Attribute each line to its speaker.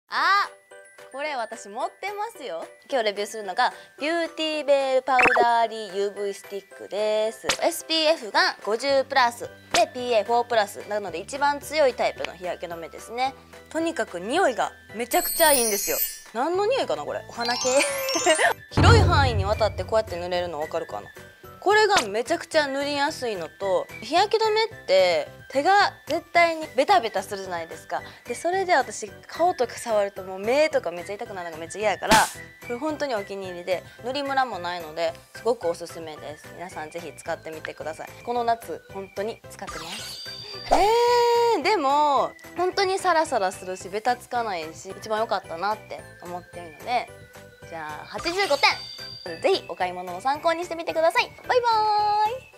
Speaker 1: あ、これ私持ってますよ。今日レビューするのがビューティーベールパウダーリー UV スティックです。 SPF が50プラスで PA4 プラスなので一番強いタイプの日焼け止めですね。とにかく匂いがめちゃくちゃいいんですよ。何の匂いかなこれ。お花系広い範囲にわたってこうやって塗れるの分かるかな。これがめちゃくちゃ塗りやすいのと、日焼け止めって手が絶対にベタベタするじゃないですか。でそれで私顔とか触るともう目とかめっちゃ痛くなるのがめっちゃ嫌やから、これ本当にお気に入りで塗りムラもないのですごくおすすめです。皆さんぜひ使ってみてください。この夏本当に使ってます。でも本当にサラサラするしベタつかないし一番良かったなって思っているので、じゃあ85点。ぜひお買い物の参考にしてみてください。バイバーイ。